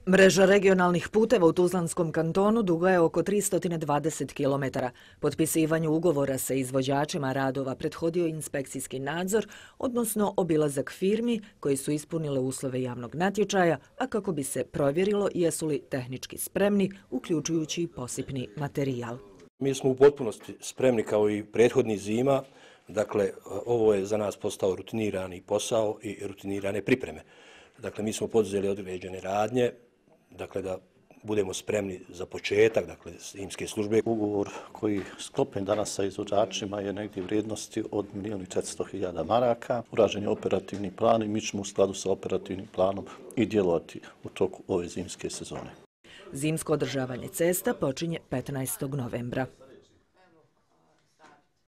Mreža regionalnih puteva u Tuzlanskom kantonu duga je oko 320 km. Potpisivanju ugovora sa izvođačima radova prethodio inspekcijski nadzor, odnosno obilazak firmi koji su ispunile uslove javnog natječaja, a kako bi se provjerilo jesu li tehnički spremni, uključujući i posipni materijal. Mi smo u potpunosti spremni kao i prethodnih zima. Dakle, ovo je za nas postao rutinirani posao i rutinirane pripreme. Dakle, mi smo poduzeli određene radnje, dakle, da budemo spremni za početak, dakle, zimske službe. Ugovor koji je sklopljen danas sa izvođačima je negdje vrijednosti od 1.400.000 maraka. Urađen je operativni plan i mi ćemo u skladu sa operativnim planom i djelovati u toku ove zimske sezone. Zimsko održavanje cesta počinje 15. novembra.